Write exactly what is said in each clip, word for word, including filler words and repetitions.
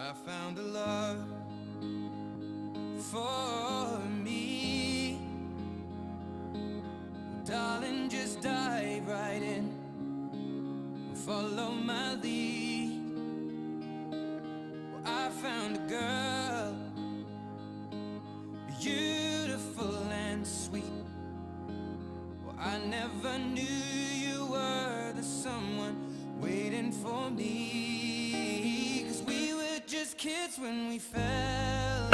I found a love for me. Darling, just dive right in, follow my lead. Well, I found a girl, beautiful and sweet. Well, I never knew you were the someone waiting for me, 'cause we were just kids when we fell.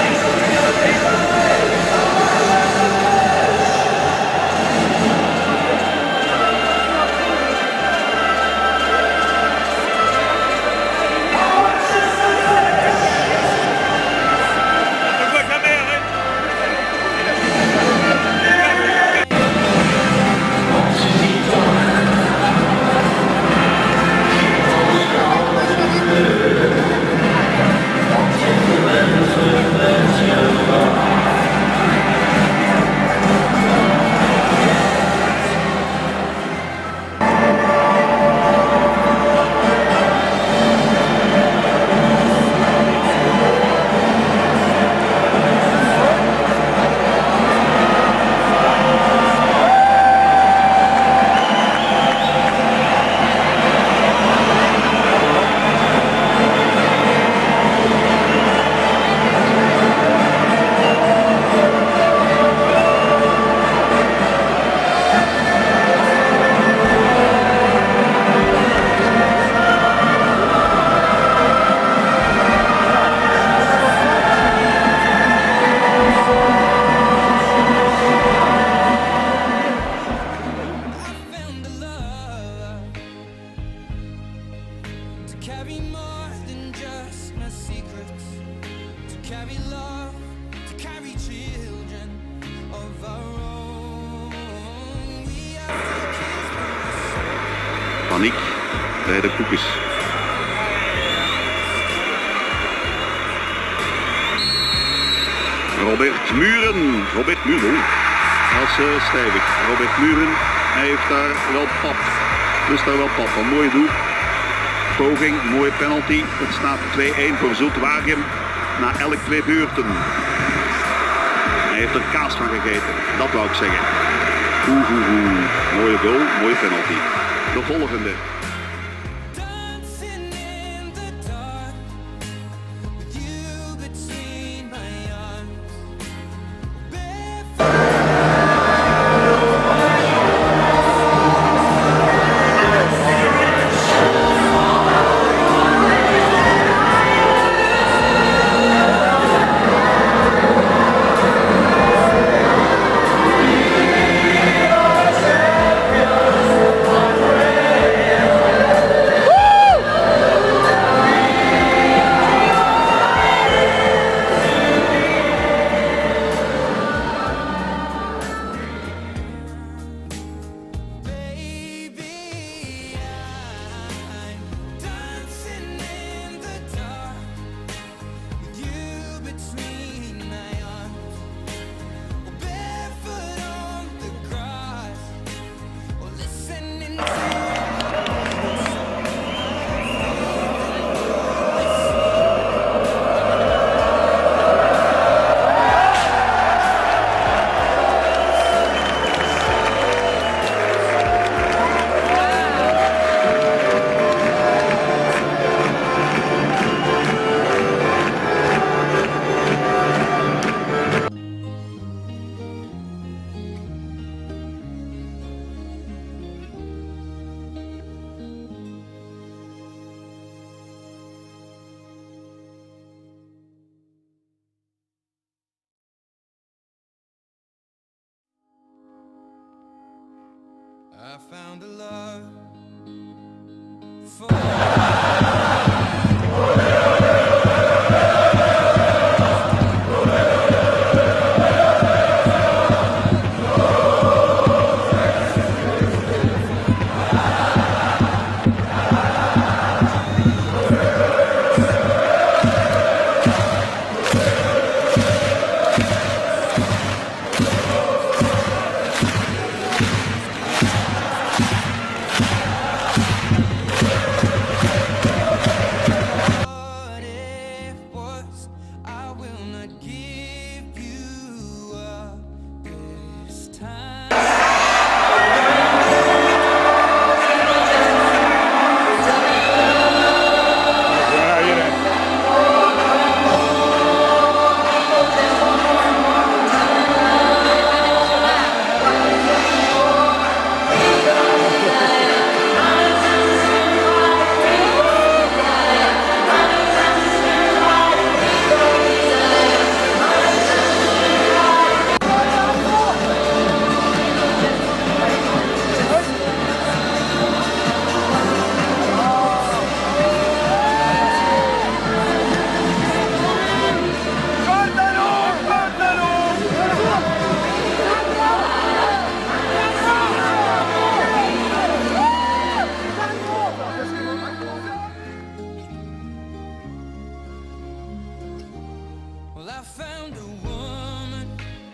Carry more than just my secrets, to carry love, to carry children of our own. We are the kids. Paniek bij de koekjes. Robert Muren, Robert Muren, als uh, stijver. Robert Muren, hij heeft daar wel pap, dus daar wel pap van. Mooi doel. Poging, mooie penalty. Het staat twee-een voor Zoet-Waregem na elk twee beurten. Hij heeft er kaas van gegeten, dat wou ik zeggen. Oeh, oeh, oeh. Mooie goal, mooie penalty. De volgende. I found a love for I found a woman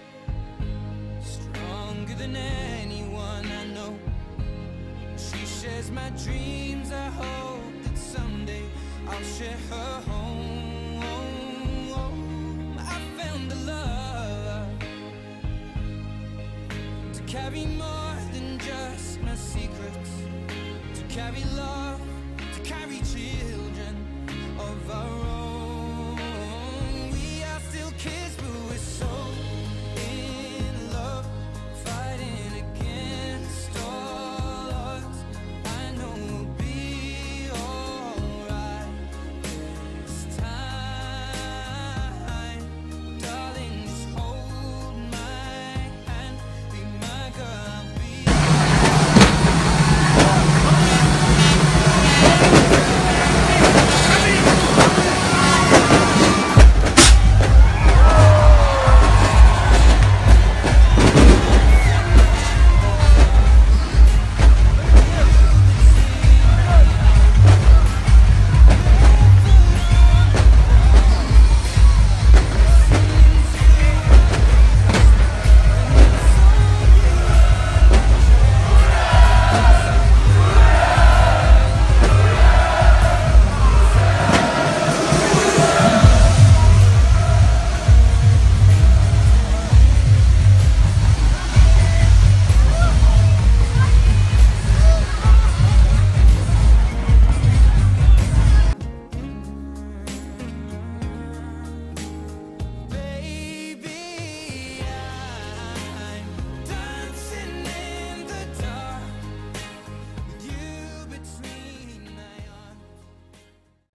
stronger than anyone I know. She shares my dreams. I hope that someday I'll share her home. I found a love to carry more than just my secrets, to carry love